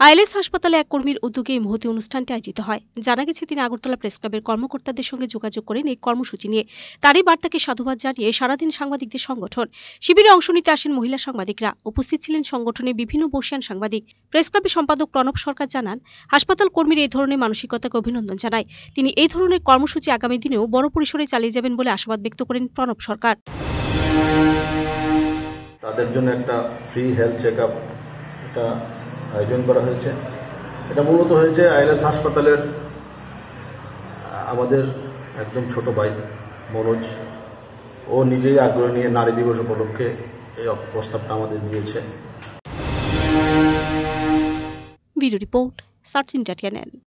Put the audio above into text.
ILS হাসপাতালে এক কর্মীর উদ্যোগে এই মহতী অনুষ্ঠানটি আয়োজিত হয়। জানা গেছে তিনি আগরতলা প্রেস ক্লাবের কর্মকর্তাদের সঙ্গে যোগাযোগ করেন এই কর্মসূচি নিয়ে। তারই বার্তাকে সাধুবাদ জানিয়ে সারাদিন সাংবাদিকদের সংগঠন। শিবিরে অংশ নিতে আসেন মহিলা সাংবাদিকরা। উপস্থিত ছিলেন সংগঠনের বিভিন্ন বর্ষিয়ান সাংবাদিক। প্রেস ক্লাবের সম্পাদক প্রণব সরকার জানান, হাসপাতাল কর্মীর এই ধরনের মানসিকতাকে অভিনন্দন জানায়। তিনি এই ধরনের কর্মসূচি আগামী দিনেও বড় পরিসরে চালিয়ে যাবেন বলে আশাবাদ ব্যক্ত করেন প্রণব সরকার। তাদের জন্য একটা ফ্রি হেলথ চেকআপ এটা আয়োজন করা হয়েছে। এটা মূলত হয়েছে আইএলএস হাসপাতালের আমাদের একদম ছোট ভাই মনোজ, ও নিজেই আগ্রহ নিয়ে নারী দিবস উপলক্ষে এই প্রস্তাবটা আমাদের দিয়েছে। Bureau report, search India.